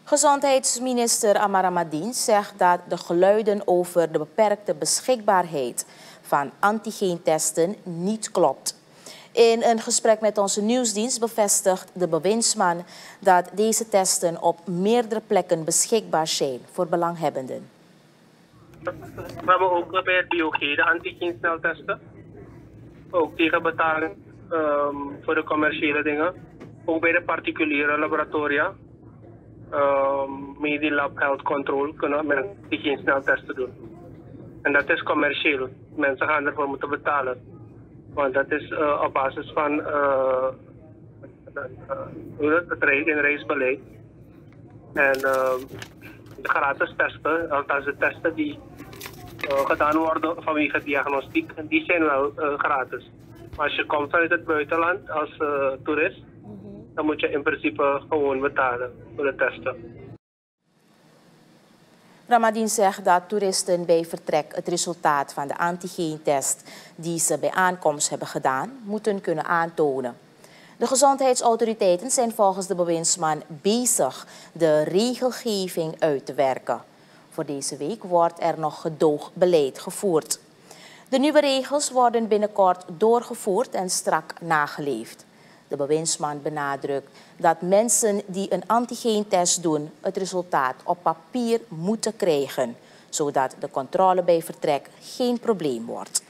Gezondheidsminister Amara Madien zegt dat de geluiden over de beperkte beschikbaarheid van antigeentesten niet klopt. In een gesprek met onze nieuwsdienst bevestigt de bewindsman dat deze testen op meerdere plekken beschikbaar zijn voor belanghebbenden. We hebben ook bij het BOG de antigeensneltesten. Ook tegen betaling voor de commerciële dingen. Ook bij de particuliere laboratoria. Medilab Health Control kunnen met antigeensneltesten doen. En dat is commercieel. Mensen gaan ervoor moeten betalen. Want dat is op basis van het reisbeleid. En de gratis testen, althans de testen die gedaan worden vanwege diagnostiek, die zijn wel gratis. Maar als je komt vanuit het buitenland als toerist, dan moet je in principe gewoon betalen voor de testen. Ramadien zegt dat toeristen bij vertrek het resultaat van de antigeentest die ze bij aankomst hebben gedaan, moeten kunnen aantonen. De gezondheidsautoriteiten zijn volgens de bewindsman bezig de regelgeving uit te werken. Voor deze week wordt er nog gedoogbeleid gevoerd. De nieuwe regels worden binnenkort doorgevoerd en strak nageleefd. De bewindsman benadrukt dat mensen die een antigeentest doen het resultaat op papier moeten krijgen, zodat de controle bij vertrek geen probleem wordt.